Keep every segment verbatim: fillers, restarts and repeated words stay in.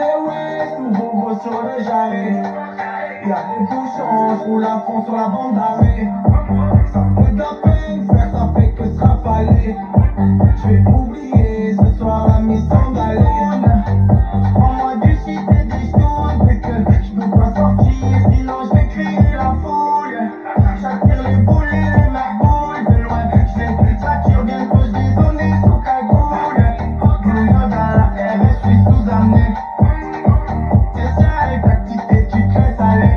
Lewis, nouveau gros sur le jarret. Y'a des bouchons, je roule à fond sur la bande d'arrêt. Ça fait de la peine, frère, ça fait que se rafaler. Je vais oublier ce soir la mise en galère. Prends-moi du shit et des choses, c'est que je peux pas sortir, sinon je vais crier la foule. J'attire les boules et les magouilles, de loin je les satire, bientôt je vais donner sous cagoule. Grenade dans la R S, je suis sous-amené. C'est ça avec l'activité, tu te laisses aller.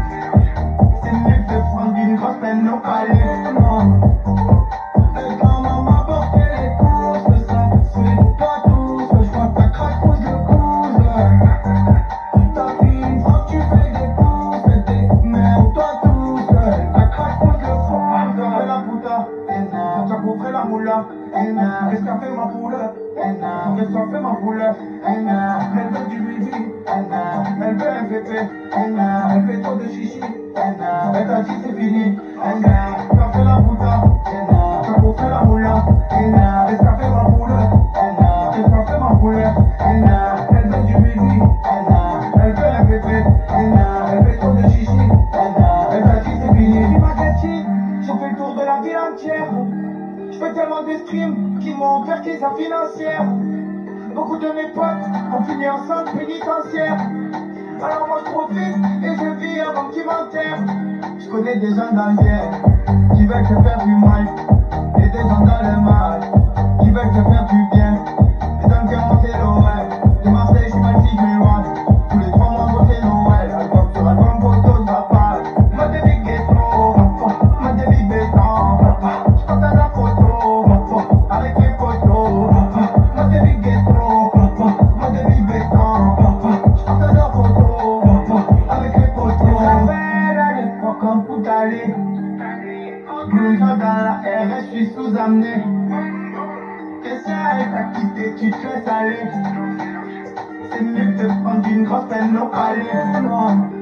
C'est mieux de prendre une grosse peine au palais, non. Et quand maman portait les courses, ça c'est pas tout, je vois que ta craque pousse le coude. T'as pris une fois que tu fais des courses, t'es merde toi tout seul. Ta craque pousse le coude, fais la puta, t'as couvert la moula. Qu'est-ce qu'a fait ma poule? Qu'est-ce qu'a fait ma poule? Elle veut du bibi, elle veut un pépé, elle fait trop de chichi, elle t'a dit c'est fini. T'as fait la puta, t'as couvert la moula. Qu'est-ce qu'a fait ma poule? Qu'est-ce qu'a fait ma poule? Elle veut du bibi, elle veut un pépé, elle fait trop de chichi, elle t'a dit c'est fini. Dis ma gâchis, j'ai fait le tour de la ville entière. J'fais tellement de streams qui m'ont perqué sa financière. Beaucoup de mes potes ont fini en centre pénitentiaire. Alors moi je profite et je vis avant qu'ils m'enterrent. Je connais des gens dans le bien qui veulent te faire du mal, et des gens dans le mal qui veulent te faire du bien. Et dans le bien c'est Noël. De Marseille je suis mal si je m'éloigne. Tous les trois mois c'est Noël. Album sur album, photo ça parle. Moi des big ghetto, moi des big béton. Je partage la photo avec les photos. Moi des big ghetto, moi des big béton. Je partage la photo avec les photos. La belle à l'époque comme pour aller. Grenade dans la R S, je suis sous-amené. Qu'est-ce que t'as quitté, tu te laisses aller. C'est mieux de prendre une grosse peine au palais, non.